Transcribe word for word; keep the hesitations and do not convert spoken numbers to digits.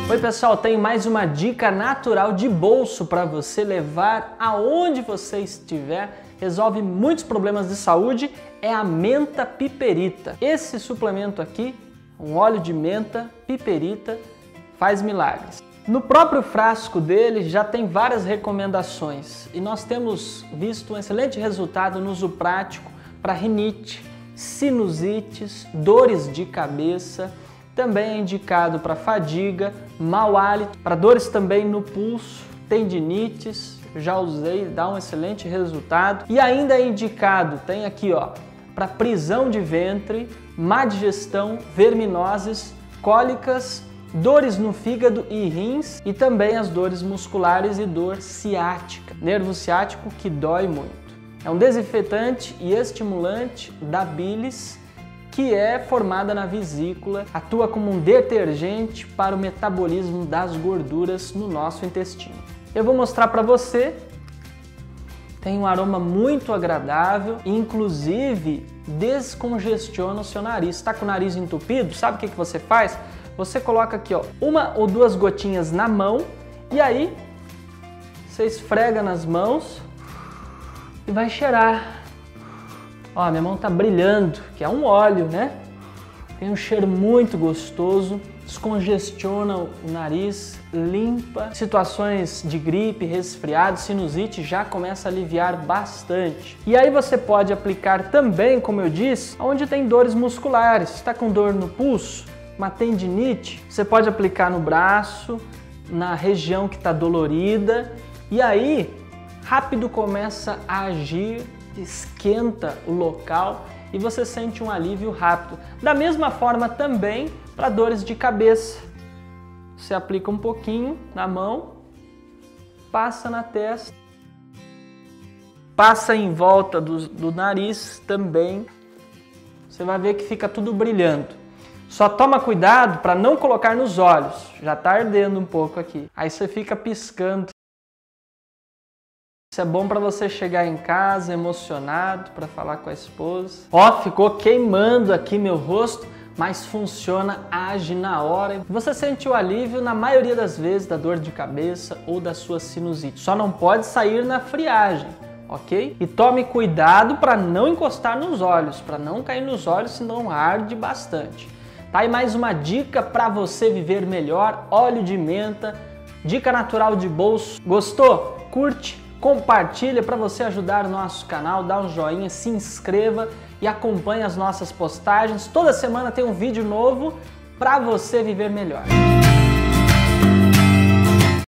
Oi pessoal, tenho mais uma dica natural de bolso para você levar aonde você estiver. Resolve muitos problemas de saúde, é a menta piperita. Esse suplemento aqui, um óleo de menta piperita, faz milagres. No próprio frasco dele já tem várias recomendações e nós temos visto um excelente resultado no uso prático para rinite, sinusites, dores de cabeça. Também é indicado para fadiga, mau hálito, para dores também no pulso, tendinites, já usei, dá um excelente resultado. E ainda é indicado, tem aqui ó, para prisão de ventre, má digestão, verminoses, cólicas, dores no fígado e rins e também as dores musculares e dor ciática, nervo ciático que dói muito. É um desinfetante e estimulante da bilis, que é formada na vesícula, atua como um detergente para o metabolismo das gorduras no nosso intestino. Eu vou mostrar para você, tem um aroma muito agradável, inclusive descongestiona o seu nariz. Está com o nariz entupido? Sabe o que que você faz? Você coloca aqui ó, uma ou duas gotinhas na mão e aí você esfrega nas mãos e vai cheirar. Ó, minha mão tá brilhando, que é um óleo, né? Tem um cheiro muito gostoso, descongestiona o nariz, limpa. Situações de gripe, resfriado, sinusite já começa a aliviar bastante. E aí você pode aplicar também, como eu disse, onde tem dores musculares. Está com dor no pulso, uma tendinite, você pode aplicar no braço, na região que está dolorida. E aí, rápido começa a agir, esquenta o local e você sente um alívio rápido. Da mesma forma também para dores de cabeça. Você aplica um pouquinho na mão, passa na testa, passa em volta do, do nariz também. Você vai ver que fica tudo brilhando. Só toma cuidado para não colocar nos olhos. Já está ardendo um pouco aqui. Aí você fica piscando. Isso é bom para você chegar em casa emocionado para falar com a esposa. Ó, ficou queimando aqui meu rosto, mas funciona, age na hora. Você sente o alívio na maioria das vezes da dor de cabeça ou da sua sinusite. Só não pode sair na friagem, ok? E tome cuidado para não encostar nos olhos, para não cair nos olhos, senão arde bastante. Tá aí mais uma dica para você viver melhor, óleo de menta, dica natural de bolso. Gostou? Curte? Compartilha para você ajudar o nosso canal, dá um joinha, se inscreva e acompanhe as nossas postagens. Toda semana tem um vídeo novo para você viver melhor.